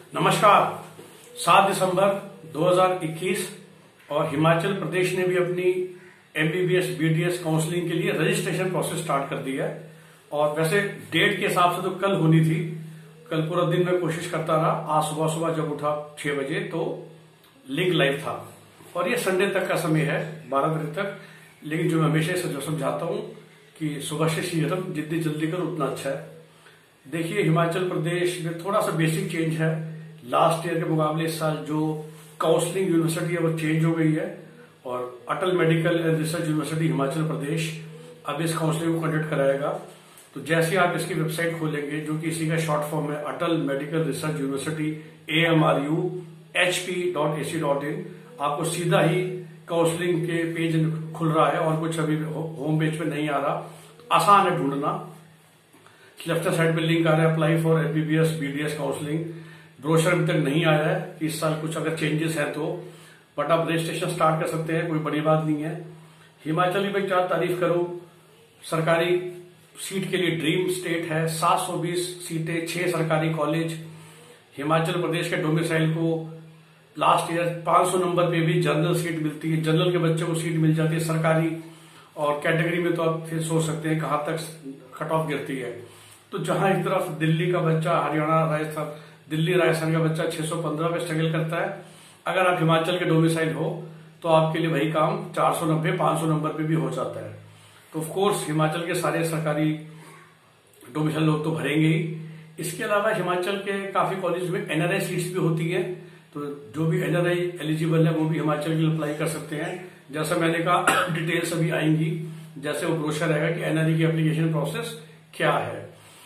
नमस्कार। 7 दिसंबर 2021 और हिमाचल प्रदेश ने भी अपनी एमबीबीएस बीडीएस काउंसलिंग के लिए रजिस्ट्रेशन प्रोसेस स्टार्ट कर दी है। और वैसे डेट के हिसाब से तो कल होनी थी, कल पूरा दिन मैं कोशिश करता रहा। आज सुबह सुबह जब उठा 6 बजे तो लिंक लाइव था और ये संडे तक का समय है 12 बजे तक। लेकिन जो मैं हमेशा जो समझाता हूं कि सुबह से शीघ्रम जितनी जल्दी करो उतना अच्छा है। देखिए, हिमाचल प्रदेश में थोड़ा सा बेसिक चेंज है। लास्ट ईयर के मुकाबले इस साल जो काउंसलिंग यूनिवर्सिटी है वो चेंज हो गई है और Atal medical and research university Himachal Pradesh अब इस काउंसलिंग को कंडक्ट कराएगा। तो जैसे आप इसकी वेबसाइट खोलेंगे, जो कि इसी का शॉर्ट फॉर्म है अटल मेडिकल रिसर्च यूनिवर्सिटी AMRU-HP.AC.in, आपको सीधा ही काउंसलिंग के पेज खुल रहा है और कुछ अभी होम पेज पे नहीं आ रहा। आसान है ढूंढना। लेफ्ट साइड पे लिंक आ रहा है apply for MBBS BDS counselling. Brochure अभी तक नहीं आया है कि इस साल कुछ अगर चेंजेस है तो, बट आप रजिस्ट्रेशन स्टार्ट कर सकते हैं, कोई बड़ी बात नहीं है। हिमाचल की मैं क्या तारीफ करूं, सरकारी सीट के लिए ड्रीम स्टेट है। 720 सीटें, 6 सरकारी कॉलेज। हिमाचल प्रदेश के डोमिसाइल को लास्ट ईयर 500 नंबर पे भी जनरल सीट मिलती है, जनरल के बच्चों को सीट मिल जाती है सरकारी। और कैटेगरी में तो आप फिर सोच सकते हैं कहां तक कट ऑफ गिरती है। तो जहां एक तरफ दिल्ली का बच्चा, हरियाणा, राजस्थान, दिल्ली राजस्थान का बच्चा 615 पे स्ट्रगल करता है, अगर आप हिमाचल के डोमिसाइल हो तो आपके लिए वही काम 490 500 नंबर पे भी हो जाता है। तो ऑफ कोर्स हिमाचल के सारे सरकारी डोमिसाइल लोग तो भरेंगे ही। इसके अलावा हिमाचल के काफी कॉलेज में एनआरआई सीट्स भी होती है, तो जो भी एनआरआई एलिजिबल है वो भी हिमाचल के लिए अप्लाई कर सकते हैं। जैसा मैंने कहा, डिटेल्स अभी आएंगी जैसे वो ब्रोशर रहेगा कि एनआरआई की एप्लीकेशन प्रोसेस क्या है।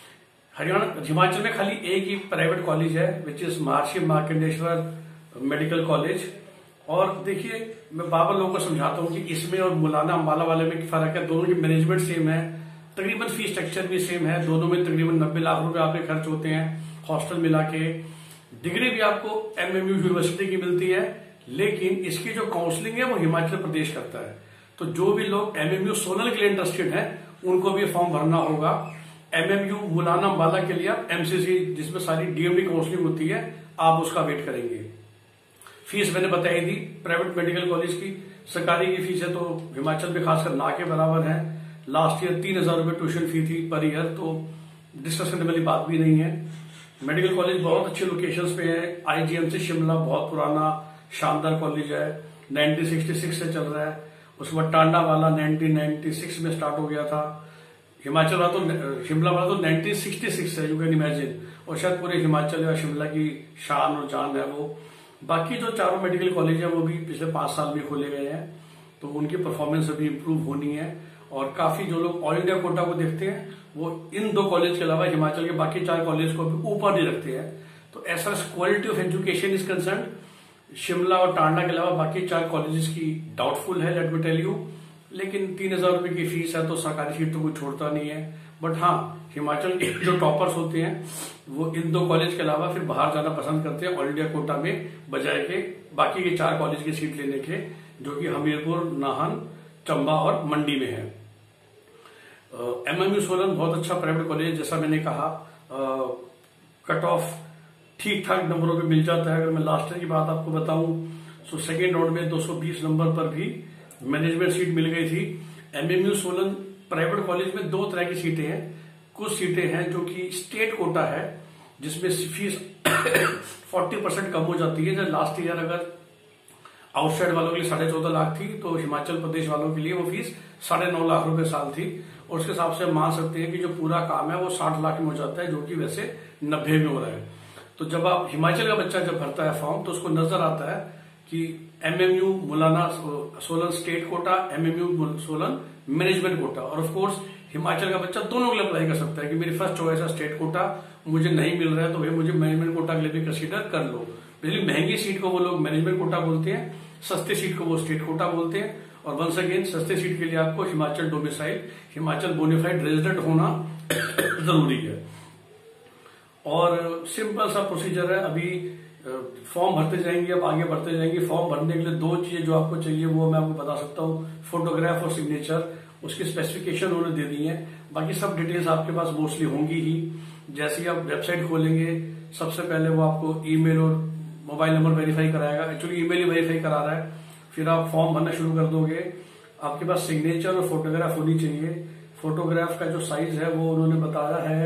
हिमाचल में खाली एक ही प्राइवेट कॉलेज है which is Maharshi Markandeshwar medical college. और देखिए, मैं बाबा लोगों को समझाता हूं कि इसमें और मौलाना अंबाला वाले में फर्क है। दोनों की मैनेजमेंट सेम है, तकरीबन फीस स्ट्रक्चर भी सेम है। दोनों में तकरीबन 90 लाख रुपए आपके खर्च होते हैं हॉस्टल मिला के। डिग्री भी आपको एमएमयू यूनिवर्सिटी की मिलती है, लेकिन इसकी जो काउंसलिंग है वो हिमाचल प्रदेश करता है। तो जो भी लोग एमएमयू सोनल के लिए इंटरेस्टेड है उनको भी फॉर्म भरना होगा। एमएमयू मौलाना अंबाला के लिए आप एमसीसी, जिसमें सारी डीएमडी काउंसलिंग होती है, आप उसका वेट करेंगे। फीस मैंने बताई थी प्राइवेट मेडिकल कॉलेज की। सरकारी की फीस है तो हिमाचल में खासकर ना के बराबर है। लास्ट ईयर 3000 रुपए ट्यूशन फी थी पर ईयर, तो डिस्कस करने वाली बात भी नहीं है। मेडिकल कॉलेज बहुत अच्छे लोकेशंस पे है। आईजीएमसी शिमला बहुत पुराना शानदार कॉलेज है, 1966 से चल रहा है। उसके बाद टांडा वाला 1996 में स्टार्ट हो गया था। हिमाचल वाला तो, शिमला वाला तो 1966 है, यू कैन इमेजिन। और शायद पूरे हिमाचल या शिमला की शान और जान है वो। बाकी जो चारों मेडिकल कॉलेज है वो भी पिछले 5 साल में खोले गए हैं, तो उनकी परफॉर्मेंस अभी इंप्रूव होनी है। और काफी जो लोग ऑल इंडिया कोटा को देखते हैं वो इन 2 कॉलेज के अलावा हिमाचल के बाकी 4 कॉलेज को भी ऊपर नहीं रखते हैं। तो as far quality of education is concern, Shimla और टांडा के अलावा बाकी 4 कॉलेजेस की डाउटफुल है, लेट मी टेल यू। लेकिन 3000 रुपए की फीस है तो सरकारी सीट तो कोई छोड़ता नहीं है। बट हाँ, हिमाचल के जो टॉपर्स होते हैं वो इन 2 कॉलेज के अलावा फिर बाहर जाना पसंद करते हैं ऑल इंडिया कोटा में, बजाय के बाकी के 4 कॉलेज की सीट लेने के, जो कि हमीरपुर, नाहन, चंबा और मंडी में है। एमएमयू सोलन बहुत अच्छा प्राइवेट कॉलेज, जैसा मैंने कहा। कट ऑफ ठीक ठाक नंबरों पे मिल जाता है। अगर मैं लास्ट ईयर की बात आपको बताऊं तो सेकेंड राउंड में 220 नंबर पर भी मैनेजमेंट सीट मिल गई थी। एमएमयू सोलन प्राइवेट कॉलेज में 2 तरह की सीटें हैं। कुछ सीटें हैं जो कि स्टेट कोटा है, जिसमें फीस 40% कम हो जाती है। जब लास्ट ईयर अगर आउटसाइड वालों के लिए 14.5 लाख थी, तो हिमाचल प्रदेश वालों के लिए वो फीस 9.5 लाख रुपए साल थी। और उसके हिसाब से मान सकते हैं कि जो पूरा काम है वो 60 लाख में हो जाता है, जो कि वैसे 90 में हो रहा है। तो जब आप हिमाचल का बच्चा जब भरता है फॉर्म, तो उसको नजर आता है कि MMU Maulana Solan state quota, MMU Solan management quota. और ऑफ कोर्स हिमाचल का बच्चा दोनों के लिए अप्लाई कर सकता है कि मेरी फर्स्ट चॉइस है स्टेट कोटा, मुझे नहीं मिल रहा है तो भाई मुझे मैनेजमेंट कोटा के लिए भी कंसीडर कर लो। पहले महंगी सीट को वो लोग मैनेजमेंट कोटा बोलते हैं, सस्ते सीट को वो स्टेट कोटा बोलते हैं। और वंस अगेन, सस्ते सीट के लिए आपको Himachal domicile, Himachal bonafide resident होना जरूरी है। और सिंपल सा प्रोसीजर है। अभी फॉर्म भरते जाएंगे, अब आगे बढ़ते जाएंगे। फॉर्म भरने के लिए 2 चीजें जो आपको चाहिए वो मैं आपको बता सकता हूँ, फोटोग्राफ और सिग्नेचर। उसकी स्पेसिफिकेशन उन्होंने दे दी है, बाकी सब डिटेल्स आपके पास मोस्टली होंगी ही। जैसे ही आप वेबसाइट खोलेंगे सबसे पहले वो आपको ईमेल और मोबाइल नंबर वेरीफाई कराएगा। एक्चुअली ईमेल ही वेरीफाई करा रहा है। फिर आप फॉर्म भरना शुरू कर दोगे। आपके पास सिग्नेचर और फोटोग्राफ होनी चाहिए। फोटोग्राफ का जो साइज है वो उन्होंने बताया है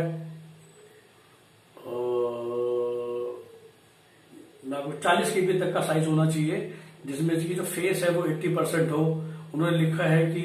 40 KB तक का साइज होना चाहिए, जिसमें कि जो फेस है वो 80% हो। उन्होंने लिखा है कि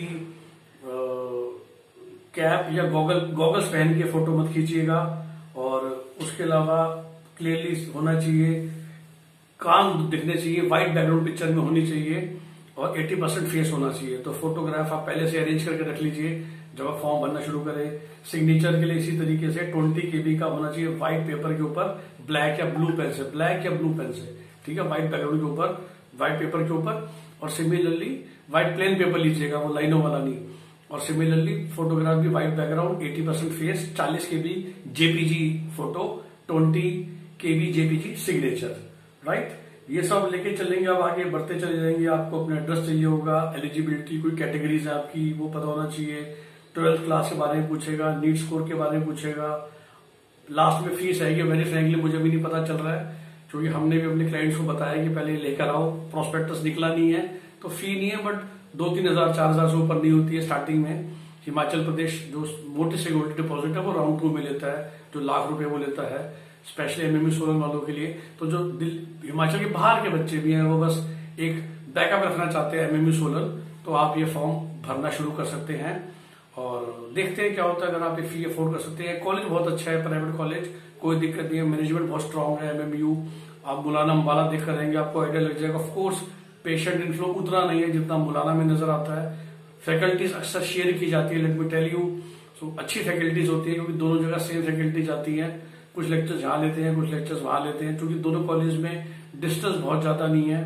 कैप या गॉगल्स पहन के फोटो मत खींचिएगा, और उसके अलावा क्लियरली होना चाहिए, कान दिखने चाहिए, व्हाइट बैकग्राउंड पिक्चर में होनी चाहिए, और 80% फेस होना चाहिए। तो फोटोग्राफ आप पहले से अरेंज करके रख लीजिए जब आप फॉर्म भरना शुरू करें। सिग्नेचर के लिए इसी तरीके से 20 KB का होना चाहिए, व्हाइट पेपर के ऊपर ब्लैक या ब्लू पेन से, ठीक है, व्हाइट बैकग्राउंड के ऊपर, व्हाइट पेपर के ऊपर। और सिमिलरली व्हाइट प्लेन पेपर लीजिएगा, वो लाइनों वाला नहीं। और सिमिलरली फोटोग्राफ भी white background, 80% face, 40 KB JPG photo, 20 KB JPG signature, right. ये सब लेके चलेंगे, अब आगे बढ़ते चले जाएंगे। आपको अपना एड्रेस चाहिए होगा, एलिजिबिलिटी, कोई कैटेगरीज है आपकी वो पता होना चाहिए, 12th क्लास के बारे में पूछेगा, नीट स्कोर के बारे में पूछेगा। लास्ट में फीस आएगी। वेरी फ्रेंकली मुझे भी नहीं पता चल रहा है, क्योंकि हमने भी अपने क्लाइंट्स को बताया कि पहले लेकर आओ, प्रोस्पेक्टस निकला नहीं है तो फी नहीं है, बट 2-3 हजार 4 हजार से ऊपर नहीं होती है स्टार्टिंग में। हिमाचल प्रदेश जो मोटी सिक्योरिटी डिपॉजिट है वो राउंड 2 में लेता है, जो ₹1,00,000 वो लेता है, स्पेशली एमएमयू सोलन वालों के लिए। तो जो हिमाचल के बाहर के बच्चे भी हैं वो बस एक बैकअप रखना चाहते हैं एमएमयू सोलन, तो आप ये फॉर्म भरना शुरू कर सकते हैं और देखते हैं क्या होता है। अगर आप ये फी अफोर्ड कर सकते हैं, कॉलेज बहुत अच्छा है, प्राइवेट कॉलेज, कोई दिक्कत नहीं है, मैनेजमेंट बहुत स्ट्रांग है एमएमयू। आप मुलाना अम्बाला देख कर रहेंगे, आपको आइडिया लग जाएगा। ऑफकोर्स पेशेंट इनफ्लो उतना नहीं है जितना मुलाना में नजर आता है। फैकल्टीज अक्सर शेयर की जाती है, let me tell you. So अच्छी फैकल्टीज होती है, क्योंकि दोनों जगह सेम फैकल्टीज आती है। कुछ लेक्चर्स यहाँ लेते हैं, कुछ लेक्चर्स वहां लेते हैं, क्योंकि दोनों कॉलेज में डिस्टेंस बहुत ज्यादा नहीं है।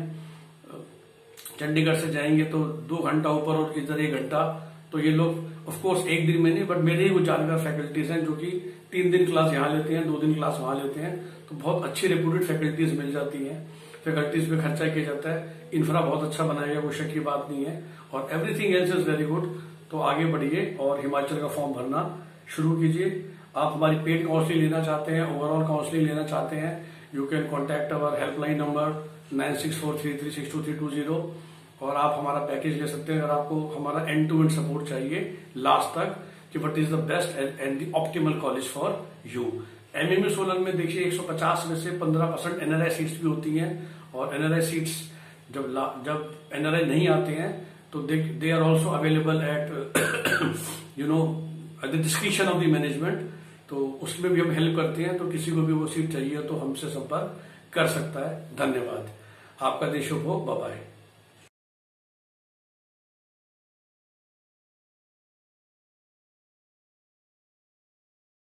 चंडीगढ़ से जाएंगे तो 2 घंटा ऊपर और इधर 1 घंटा। तो ये लोग ऑफकोर्स एक दिन में नहीं, बट मेरे ही कुछ जानकार फैकल्टीज हैं जो कि 3 दिन क्लास यहाँ लेते हैं, 2 दिन क्लास वहां लेते हैं। तो बहुत अच्छी रेप्यूटेड फैकल्टीज मिल जाती हैं। फैकल्टीज पे खर्चा किया जाता है, इंफ्रा बहुत अच्छा बनाया गया, कोई शक की बात नहीं है, और everything else is very good. तो आगे बढ़िए और हिमाचल का फॉर्म भरना शुरू कीजिए। आप हमारी पेड काउंसलिंग लेना चाहते हैं, ओवरऑल काउंसलिंग लेना चाहते हैं, you can contact our helpline number 9643362320, और आप हमारा पैकेज ले सकते हैं अगर आपको हमारा एंड टू एंड सपोर्ट चाहिए लास्ट तक, कि what is the best and the optimal college for you. MMU Solan में देखिए 150 में से 15% एनआरआई सीट्स भी होती हैं, और एनआरआई सीट्स जब एनआरआई नहीं आते हैं तो they are also available at you know the description of the management. तो उसमें भी हम हेल्प करते हैं, तो किसी को भी वो सीट चाहिए तो हमसे संपर्क कर सकता है। धन्यवाद। आपका दिन शुभ हो। Bye bye.